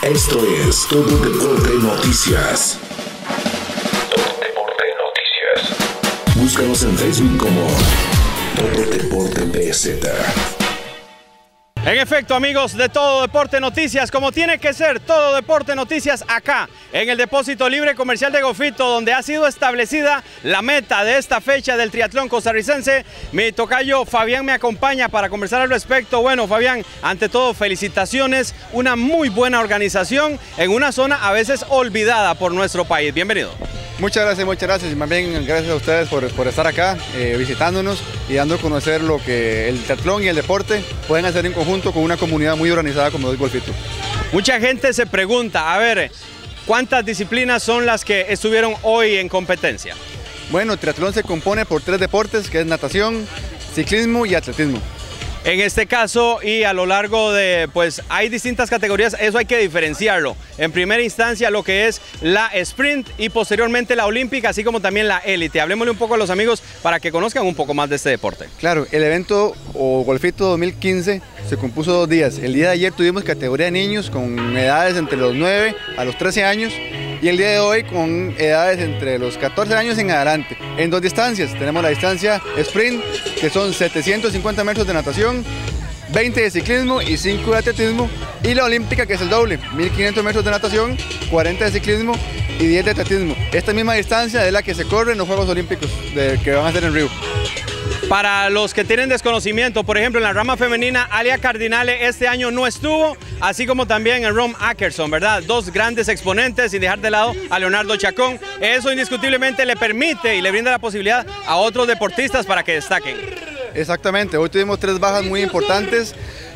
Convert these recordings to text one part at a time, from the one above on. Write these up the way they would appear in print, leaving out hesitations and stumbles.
Esto es Todo Deporte Noticias. Todo Deporte Noticias. Búscanos en Facebook como Todo Deporte PZ. En efecto, amigos de Todo Deporte Noticias, como tiene que ser Todo Deporte Noticias acá, en el Depósito Libre Comercial de Golfito, donde ha sido establecida la meta de esta fecha del triatlón costarricense. Mi tocayo Fabián me acompaña para conversar al respecto. Bueno, Fabián, ante todo, felicitaciones, una muy buena organización en una zona a veces olvidada por nuestro país. Bienvenido. Muchas gracias y más bien gracias a ustedes por estar acá visitándonos y dando a conocer lo que el triatlón y el deporte pueden hacer en conjunto con una comunidad muy organizada como es Golfito. Mucha gente se pregunta, a ver, ¿cuántas disciplinas son las que estuvieron hoy en competencia? Bueno, el triatlón se compone por 3 deportes, que es natación, ciclismo y atletismo. En este caso y a lo largo de, pues hay distintas categorías, eso hay que diferenciarlo. En primera instancia lo que es la sprint y posteriormente la olímpica, así como también la élite. Hablemosle un poco a los amigos para que conozcan un poco más de este deporte. Claro, el evento o Golfito 2015 se compuso 2 días. El día de ayer tuvimos categoría de niños con edades entre los 9 a los 13 años. Y el día de hoy con edades entre los 14 años en adelante. En 2 distancias, tenemos la distancia sprint, que son 750 metros de natación, 20 de ciclismo y 5 de atletismo. Y la olímpica, que es el doble, 1500 metros de natación, 40 de ciclismo y 10 de atletismo. Esta misma distancia es la que se corre en los Juegos Olímpicos que van a ser en Río. Para los que tienen desconocimiento, por ejemplo, en la rama femenina, Alia Cardinale este año no estuvo, así como también el Rom Ackerson, ¿verdad? 2 grandes exponentes, sin dejar de lado a Leonardo Chacón. Eso indiscutiblemente le permite y le brinda la posibilidad a otros deportistas para que destaquen. Exactamente, hoy tuvimos 3 bajas muy importantes.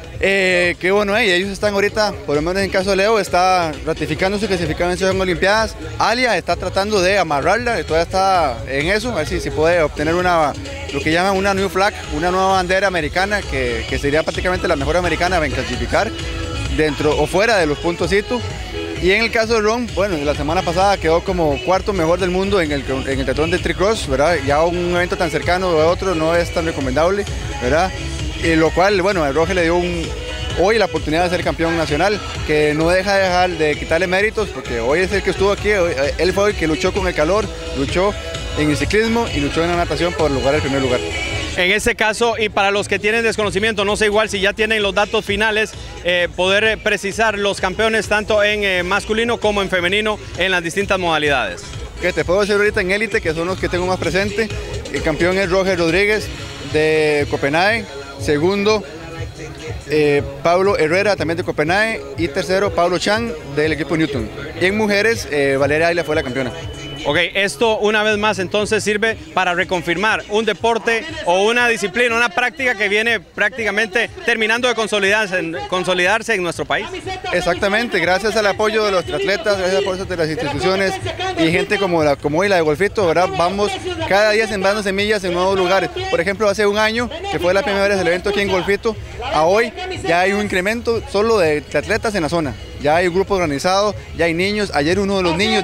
Qué bueno, ellos están ahorita, por lo menos en el caso de Leo, está ratificando su clasificación en Olimpiadas. Alia está tratando de amarrarla, todavía está en eso, a ver si puede obtener lo que llaman una new flag, una nueva bandera americana, que sería prácticamente la mejor americana en clasificar dentro o fuera de los puntos hitos. Y en el caso de Ron, bueno, la semana pasada quedó como 4º mejor del mundo en el triatlón de tricross, ¿verdad? Ya un evento tan cercano de otro no es tan recomendable, ¿verdad? Y lo cual, bueno, a Roger le dio hoy la oportunidad de ser campeón nacional, que no deja de quitarle méritos, porque hoy es el que estuvo aquí, él fue el que luchó con el calor, luchó en el ciclismo y luchó en la natación por lograr el primer lugar. En este caso, y para los que tienen desconocimiento, no sé igual si ya tienen los datos finales, poder precisar los campeones tanto en masculino como en femenino en las distintas modalidades. Que te puedo decir ahorita en élite, que son los que tengo más presente. El campeón es Roger Rodríguez de Copenhague, segundo Pablo Herrera también de Copenhague y tercero Pablo Chan del equipo Newton. Y en mujeres Valeria Ayla fue la campeona. Ok, esto una vez más entonces sirve para reconfirmar un deporte o una disciplina, una práctica que viene prácticamente terminando de consolidarse en nuestro país. Exactamente, gracias al apoyo de los atletas, gracias al apoyo de las instituciones y gente como hoy la de Golfito, ¿verdad? Vamos cada día sembrando semillas en nuevos lugares. Por ejemplo, hace un año, que fue la primera vez del evento aquí en Golfito, a hoy ya hay un incremento solo de atletas en la zona. Ya hay un grupo organizado, ya hay niños. Ayer uno de los niños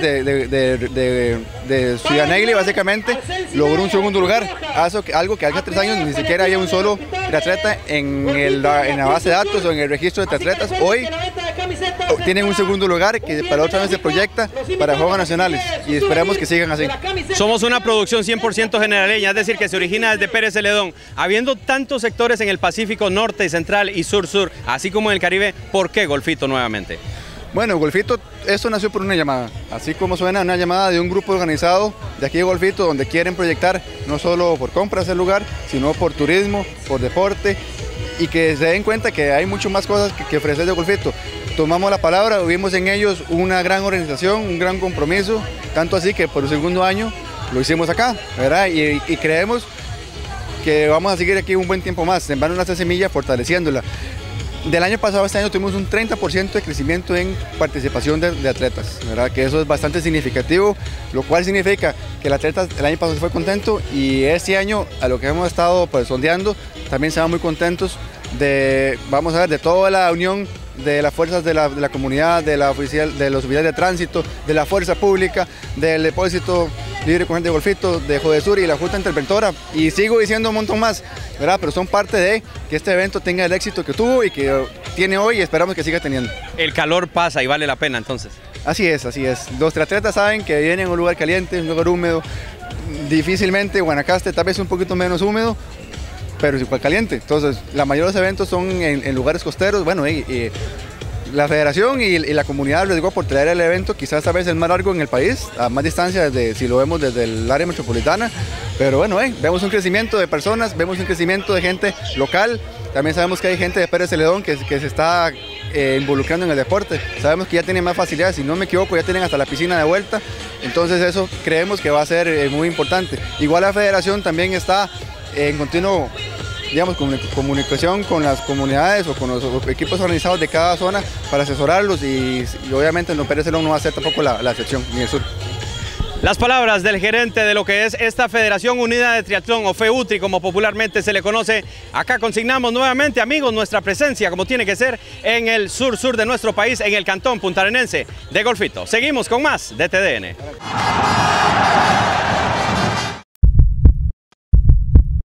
de Ciudad Negli básicamente logró un 2.º lugar, algo que hace 3 años ni siquiera había un solo triatleta en la base de datos o en el registro de triatletas. Hoy tienen un 2.º lugar que para otra vez se proyecta para Juegos Nacionales y esperamos que sigan así. Somos una producción 100% generaleña, es decir, que se origina desde Pérez Celedón. Habiendo tantos sectores en el Pacífico Norte, Central y Sur-Sur, así como en el Caribe, ¿por qué Golfito nuevamente? Bueno, Golfito, esto nació por una llamada, así como suena una llamada de un grupo organizado de aquí de Golfito, donde quieren proyectar no solo por compras el lugar, sino por turismo, por deporte, y que se den cuenta que hay mucho más cosas que ofrecer de Golfito. Tomamos la palabra, vimos en ellos una gran organización, un gran compromiso, tanto así que por el 2.º año lo hicimos acá, ¿verdad? Y creemos que vamos a seguir aquí un buen tiempo más, sembrando nuestra semilla, fortaleciéndola. Del año pasado a este año tuvimos un 30% de crecimiento en participación de atletas, ¿verdad? Que eso es bastante significativo, lo cual significa que el atleta el año pasado fue contento y este año, a lo que hemos estado pues, sondeando, también se van muy contentos vamos a ver, de toda la unión de las fuerzas de la comunidad, de los oficiales de tránsito, de la fuerza pública, del Depósito Libre Comercial de Golfito, de Jodesur y la Junta Interventora, y sigo diciendo un montón más, ¿verdad? Pero son parte de que este evento tenga el éxito que tuvo y que tiene hoy y esperamos que siga teniendo. El calor pasa y vale la pena entonces. Así es, así es. Los triatletas saben que vienen a un lugar caliente, un lugar húmedo. Difícilmente Guanacaste tal vez un poquito menos húmedo, pero es igual caliente. Entonces, la mayoría de los eventos son en lugares costeros. Bueno, la federación y la comunidad les digo por traer el evento, quizás esta vez el más largo en el país, a más distancia si lo vemos desde el área metropolitana. Pero bueno, vemos un crecimiento de personas, vemos un crecimiento de gente local. También sabemos que hay gente de Pérez Celedón que se está involucrando en el deporte. Sabemos que ya tienen más facilidades, si no me equivoco ya tienen hasta la piscina de vuelta, entonces eso creemos que va a ser muy importante. Igual la federación también está en continuo, digamos, comunicación con las comunidades o con los equipos organizados de cada zona para asesorarlos y obviamente en Pérez Celedón no va a ser tampoco la excepción, ni el sur. Las palabras del gerente de lo que es esta Federación Unida de Triatlón, o FEUTRI como popularmente se le conoce. Acá consignamos nuevamente, amigos, nuestra presencia como tiene que ser en el sur de nuestro país, en el cantón puntarenense de Golfito. Seguimos con más de TDN.